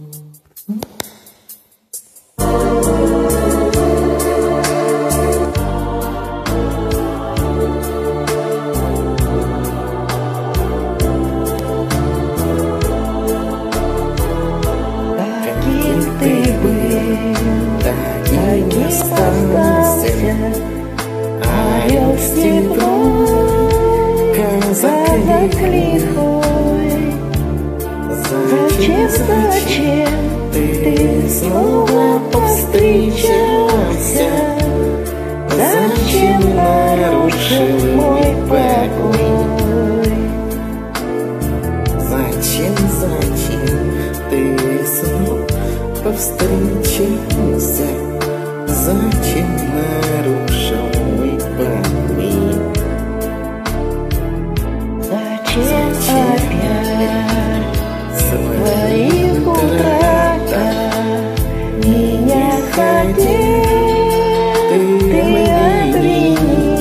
Ты был, таким остался, орел степной, казак лихой. Зачем ты снова повстречался? Зачем нарушил мой покой? Зачем ты снова повстречался? Зачем нарушил мой покой? Зачем опять в своих утратах меня хотел ты обвинить?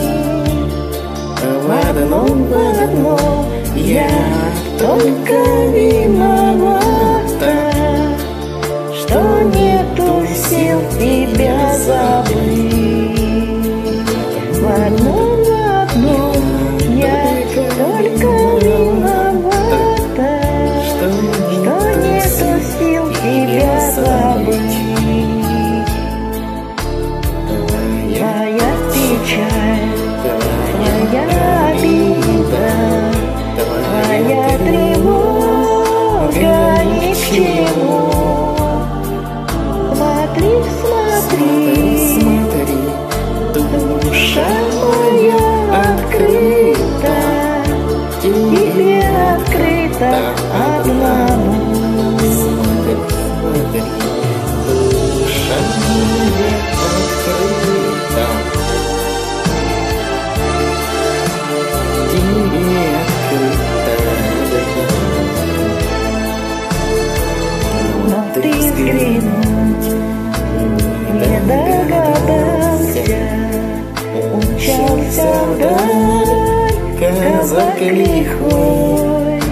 В одном я только виновата, что нету сил тебя забыть. В одном я только виновата, что нету сил тебя забыть. Твоя печаль, твоя обида, твоя тревога ни к чему. Смотри, душа моя открыта, тебе открыта одному. Смотри, душа моя открыта, тебе открыта одному. Но ты взглянуть не догадался, умчался вдаль казак лихой.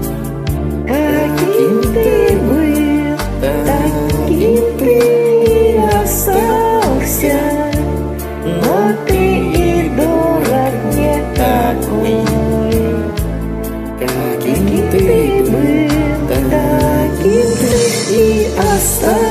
Каким ты был, таким ты и остался, но ты и дурак не такой. Каким ты был, таким ты и остался.